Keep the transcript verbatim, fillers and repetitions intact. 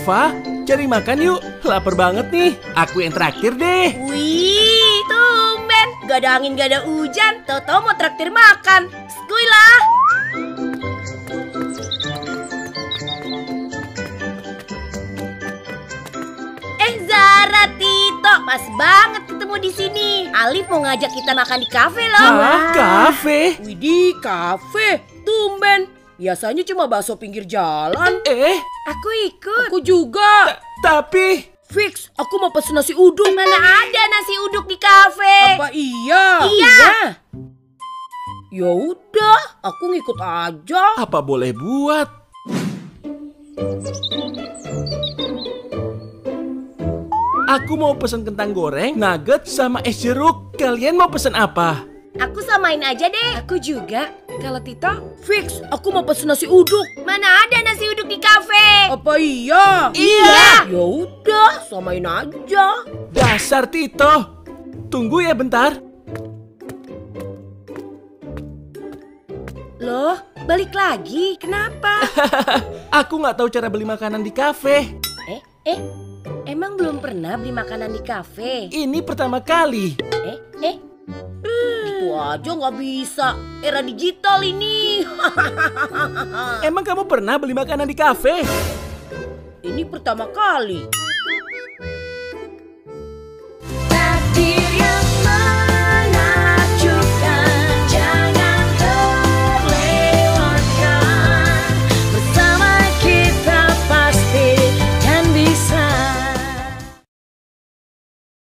Eva, cari makan yuk. Lapar banget nih. Aku yang traktir deh. Wih, tumben. Gak ada angin, gak ada hujan. Tau-tau mau traktir makan. Skuy lah. Eh, Zara, Tito, pas banget ketemu di sini. Alif mau ngajak kita makan di kafe loh. Hah, kafe? Widih, kafe. Tumben. Biasanya cuma bakso pinggir jalan. Eh, Aku ikut. Aku juga. tapi... Fix, aku mau pesen nasi uduk. Mana ada nasi uduk di kafe? Apa iya? Iya. Ya udah, aku ngikut aja. Apa boleh buat? Aku mau pesen kentang goreng, nugget, sama es jeruk. Kalian mau pesen apa? Aku samain aja deh. Aku juga. Kalau Tito? Fix, aku mau pesen nasi uduk. Mana ada nasi uduk di kafe? Apa iya? Iya. Ya udah, samain aja. Dasar Tito. Tunggu ya bentar. Loh, balik lagi. Kenapa? Aku nggak tahu cara beli makanan di kafe. eh, eh, emang belum pernah beli makanan di kafe? Ini pertama kali. Eh, eh. Itu aja nggak bisa. Era digital ini. Emang kamu pernah beli makanan di kafe? Ini pertama kali.